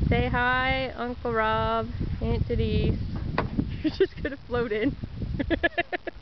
Say hi, Uncle Rob, Aunt Denise. You're just gonna float in.